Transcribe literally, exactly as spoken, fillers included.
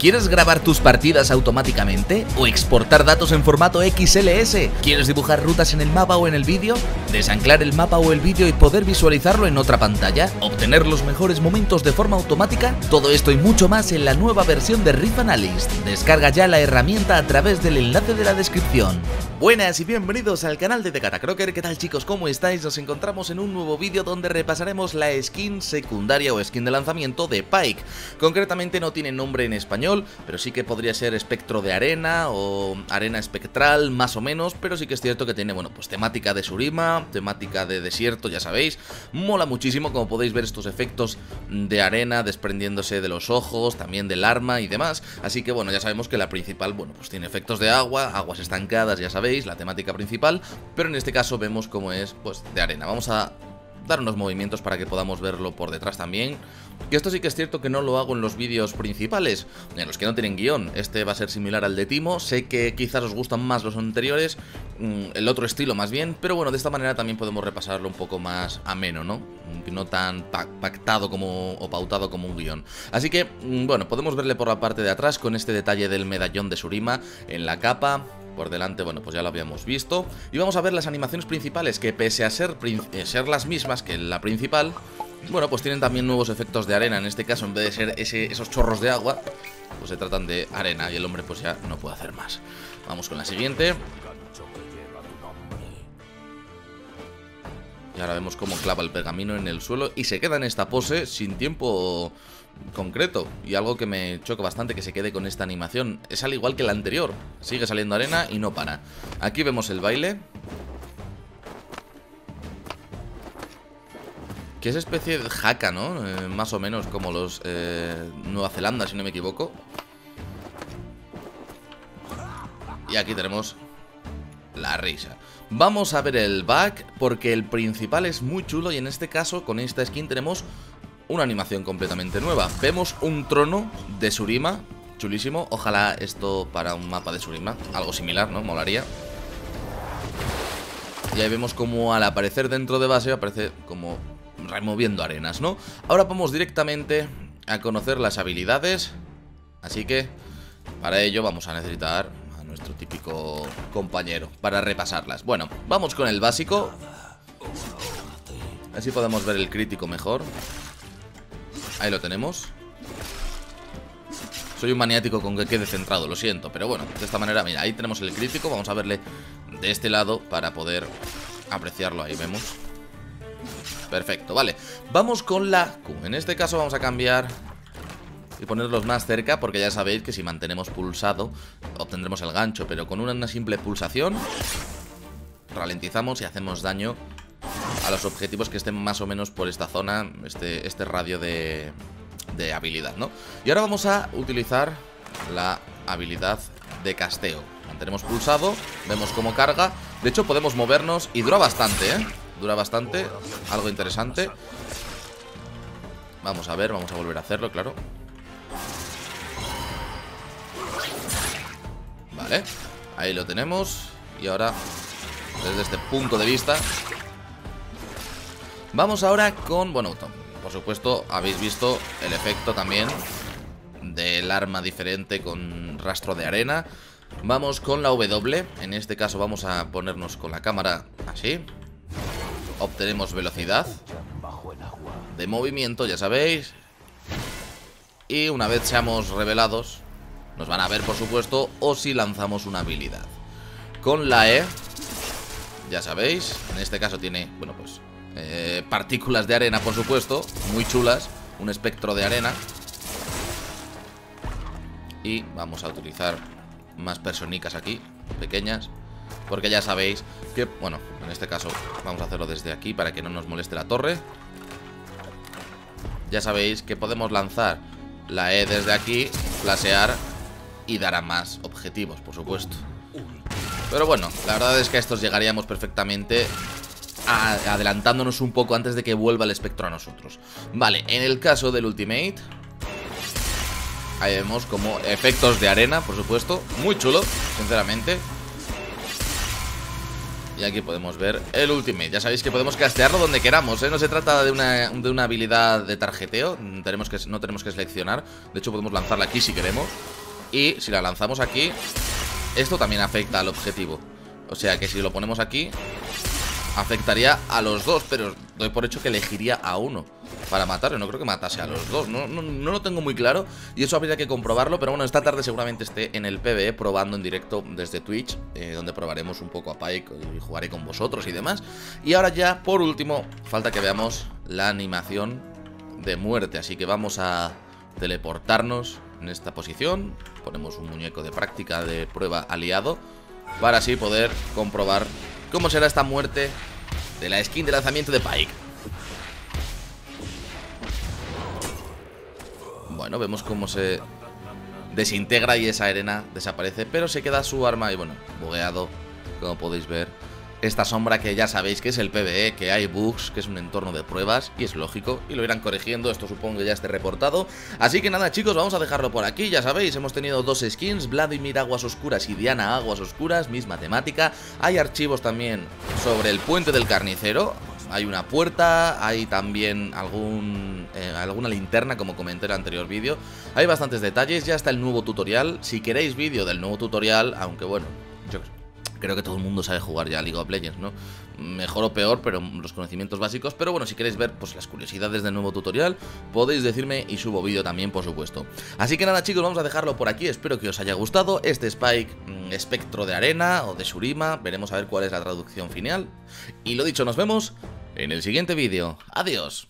¿Quieres grabar tus partidas automáticamente? ¿O exportar datos en formato X L S? ¿Quieres dibujar rutas en el mapa o en el vídeo? ¿Desanclar el mapa o el vídeo y poder visualizarlo en otra pantalla? ¿Obtener los mejores momentos de forma automática? Todo esto y mucho más en la nueva versión de Rift Analyst. Descarga ya la herramienta a través del enlace de la descripción. Buenas y bienvenidos al canal de The Catacroker. ¿Qué tal, chicos? ¿Cómo estáis? Nos encontramos en un nuevo vídeo donde repasaremos la skin secundaria o skin de lanzamiento de Pyke. Concretamente no tiene nombre en español, pero sí que podría ser espectro de arena o arena espectral, más o menos, pero sí que es cierto que tiene, bueno, pues temática de Shurima, temática de desierto, ya sabéis. Mola muchísimo, como podéis ver, estos efectos de arena desprendiéndose de los ojos, también del arma y demás. Así que, bueno, ya sabemos que la principal, bueno, pues tiene efectos de agua, aguas estancadas, ya sabéis, la temática principal, pero en este caso vemos cómo es, pues, de arena. Vamos a dar unos movimientos para que podamos verlo por detrás también. Que esto sí que es cierto que no lo hago en los vídeos principales, en los que no tienen guión. Este va a ser similar al de Timo. Sé que quizás os gustan más los anteriores, el otro estilo más bien, pero bueno, de esta manera también podemos repasarlo un poco más ameno, ¿no? No tan pactado como o pautado como un guión. Así que, bueno, podemos verle por la parte de atrás con este detalle del medallón de Shurima en la capa. Por delante, bueno, pues ya lo habíamos visto. Y vamos a ver las animaciones principales, que pese a ser, eh, ser las mismas que la principal, bueno, pues tienen también nuevos efectos de arena. En este caso, en vez de ser ese, esos chorros de agua, pues se tratan de arena. Y el hombre pues ya no puede hacer más. Vamos con la siguiente. Y ahora vemos cómo clava el pergamino en el suelo y se queda en esta pose sin tiempo concreto. Y algo que me choca bastante que se quede con esta animación. Es al igual que la anterior. Sigue saliendo arena y no para. Aquí vemos el baile, que es especie de haka, ¿no? Eh, más o menos como los eh, Nueva Zelanda, si no me equivoco. Y aquí tenemos la risa. Vamos a ver el back, porque el principal es muy chulo. Y en este caso, con esta skin tenemos una animación completamente nueva. Vemos un trono de Shurima, chulísimo. Ojalá esto para un mapa de Shurima, algo similar, ¿no? Molaría. Y ahí vemos como al aparecer dentro de base aparece como removiendo arenas, ¿no? Ahora vamos directamente a conocer las habilidades. Así que para ello vamos a necesitar a nuestro típico compañero para repasarlas. Bueno, vamos con el básico. Así podemos ver el crítico mejor. Ahí lo tenemos. Soy un maniático con que quede centrado, lo siento. Pero bueno, de esta manera, mira, ahí tenemos el crítico. Vamos a verle de este lado para poder apreciarlo. Ahí vemos. Perfecto, vale. Vamos con la Q. En este caso vamos a cambiar y ponerlos más cerca, porque ya sabéis que si mantenemos pulsado obtendremos el gancho. Pero con una simple pulsación ralentizamos y hacemos daño a los objetivos que estén más o menos por esta zona, este, este radio de, de habilidad, ¿no? Y ahora vamos a utilizar la habilidad de casteo. Mantenemos pulsado, vemos cómo carga. De hecho podemos movernos y dura bastante, ¿eh? Dura bastante, algo interesante. Vamos a ver, vamos a volver a hacerlo, claro. Vale, ahí lo tenemos. Y ahora, desde este punto de vista, vamos ahora con, bueno, por supuesto habéis visto el efecto también del arma diferente con rastro de arena. Vamos con la W. En este caso vamos a ponernos con la cámara así. Obtenemos velocidad de movimiento, ya sabéis. Y una vez seamos revelados, nos van a ver, por supuesto, o si lanzamos una habilidad. Con la E, ya sabéis, en este caso tiene, bueno, pues Eh, partículas de arena, por supuesto, muy chulas, un espectro de arena. Y vamos a utilizar más personicas aquí, pequeñas, porque ya sabéis que, bueno, en este caso vamos a hacerlo desde aquí para que no nos moleste la torre. Ya sabéis que podemos lanzar la E desde aquí, flashear y dar a más objetivos, por supuesto. Pero bueno, la verdad es que a estos llegaríamos perfectamente adelantándonos un poco antes de que vuelva el espectro a nosotros. Vale, en el caso del Ultimate, ahí vemos como efectos de arena, por supuesto. Muy chulo, sinceramente. Y aquí podemos ver el Ultimate. Ya sabéis que podemos castearlo donde queramos, ¿eh? No se trata de una, de una habilidad de tarjeteo. Tenemos que, no tenemos que seleccionar. De hecho podemos lanzarla aquí si queremos. Y si la lanzamos aquí, esto también afecta al objetivo. O sea que si lo ponemos aquí, afectaría a los dos, pero doy por hecho que elegiría a uno para matarlo. No creo que matase a los dos, no, no, no lo tengo muy claro y eso habría que comprobarlo. Pero bueno, esta tarde seguramente esté en el PvE probando en directo desde Twitch, eh, donde probaremos un poco a Pyke y jugaré con vosotros y demás. Y ahora ya, por último, falta que veamos la animación de muerte. Así que vamos a teleportarnos en esta posición. Ponemos un muñeco de práctica de prueba aliado para así poder comprobar cómo será esta muerte de la skin de lanzamiento de Pyke. Bueno, vemos cómo se desintegra y esa arena desaparece, pero se queda su arma y bueno, bugueado, como podéis ver. Esta sombra que ya sabéis que es el PvE, que hay bugs, que es un entorno de pruebas y es lógico, y lo irán corrigiendo, esto supongo que ya esté reportado. Así que nada chicos, vamos a dejarlo por aquí, ya sabéis, hemos tenido dos skins, Vladimir Aguas Oscuras y Diana Aguas Oscuras, misma temática. Hay archivos también sobre el puente del carnicero, hay una puerta, hay también algún, eh, alguna linterna como comenté en el anterior vídeo. Hay bastantes detalles, ya está el nuevo tutorial, si queréis vídeo del nuevo tutorial, aunque bueno, yo creo que todo el mundo sabe jugar ya a League of Legends, ¿no? Mejor o peor, pero los conocimientos básicos. Pero bueno, si queréis ver pues las curiosidades del nuevo tutorial, podéis decirme y subo vídeo también, por supuesto. Así que nada chicos, vamos a dejarlo por aquí. Espero que os haya gustado este Spike mmm, espectro de arena o de Shurima. Veremos a ver cuál es la traducción final. Y lo dicho, nos vemos en el siguiente vídeo. Adiós.